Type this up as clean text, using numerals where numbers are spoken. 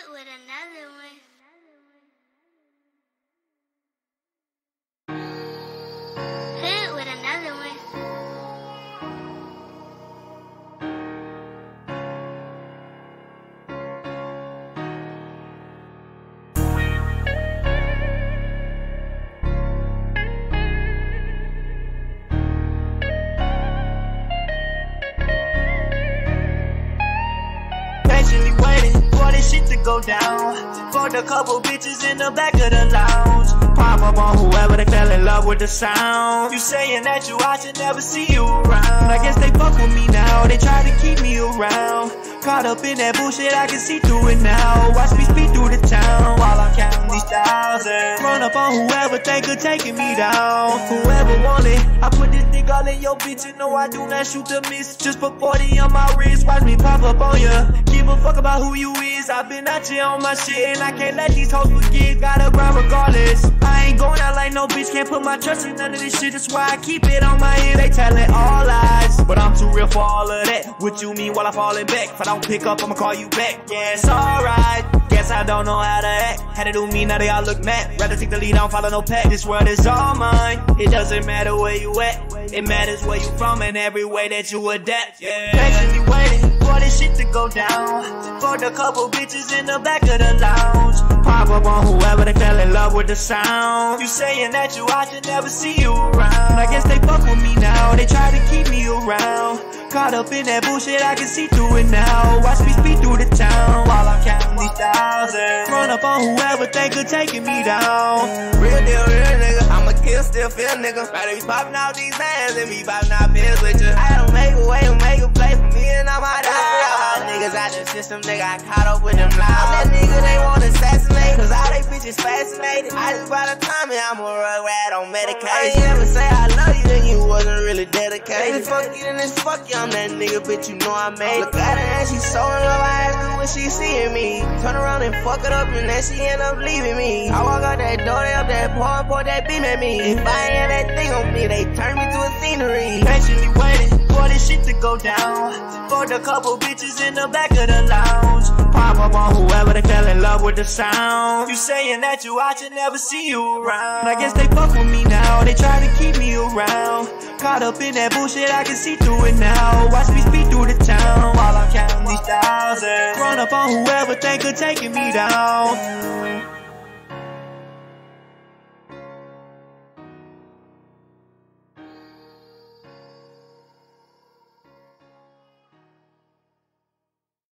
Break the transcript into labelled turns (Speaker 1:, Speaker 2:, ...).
Speaker 1: with another one. Hit with another one.
Speaker 2: Patiently waiting for this shit to go down. Fucked a couple bitches in the back of the lounge. Pop up on whoever they fell in love with the sound. You saying that you I should never see you around. I guess they fuck with me now, they try to keep me around. Caught up in that bullshit, I can see through it now. Watch me speed through the town while I'm counting these thousands. Run up on whoever think of taking me down. Whoever want it, I put this dick all in your bitch. You know I do not shoot to miss. Just put 40 on my wrist, watch me pop up on ya. Give a fuck about who you is. I've been out here on my shit, and I can't let these hoes forget. Gotta grind regardless. I ain't going out like no bitch, can't put my trust in none of this shit. That's why I keep it on my head. They telling all lies, but I'm too real for all of that. What you mean while I'm falling back? If I don't pick up, I'ma call you back. Yeah, it's alright. Guess I don't know how to act. Had to do me, now they all look mad. Rather take the lead, I don't follow no pack. This world is all mine. It doesn't matter where you at. It matters where you from and every way that you adapt. Yeah. Patiently waiting for this shit to go down. Fucked a couple bitches in the back of the lounge. Pop up on whoever they fell in love with the sound. You saying that you I should never see you around. I guess they fuck with me now, they try to keep me around. Caught up in that bullshit, I can see through it now. Watch me speed through the town while I'm counting these thousands. Run up on whoever think of taking me down.
Speaker 3: Real deal, real nigga. I'ma kill, still feel nigga. Rather be popping out these hands than be popping out pills with you. I don't make a way to make a play for me and all my dogs. Niggas out the system, they got caught up with them lies. I'm that nigga they want to assassinate, cause all they bitches fascinated. I just bought a Tommy, I'm a rug rat on medication. I ain't ever say I love you, then you wasn't really dedicated. Fuck you, then it's fuck you, I'm that nigga, bitch, you know I made it. Look at her and she so in love, I ask her when she seeing me. Turn around and fuck it up and then she end up leaving me. I walk out that door, they up that pour that beam at me. If I ain't had that thing on me, they turn me to a scenery.
Speaker 2: Patiently waiting for this shit to go down. Fucked a couple bitches in the back of the lounge. Pop up on whoever they fell in love with the sound. You saying that you I should never see you around. I guess they fuck with me now, they try to keep me around. Caught up in that bullshit, I can see through it now. Watch me speed through the town while I'm counting these thousands. Run up on whoever think of taking me down.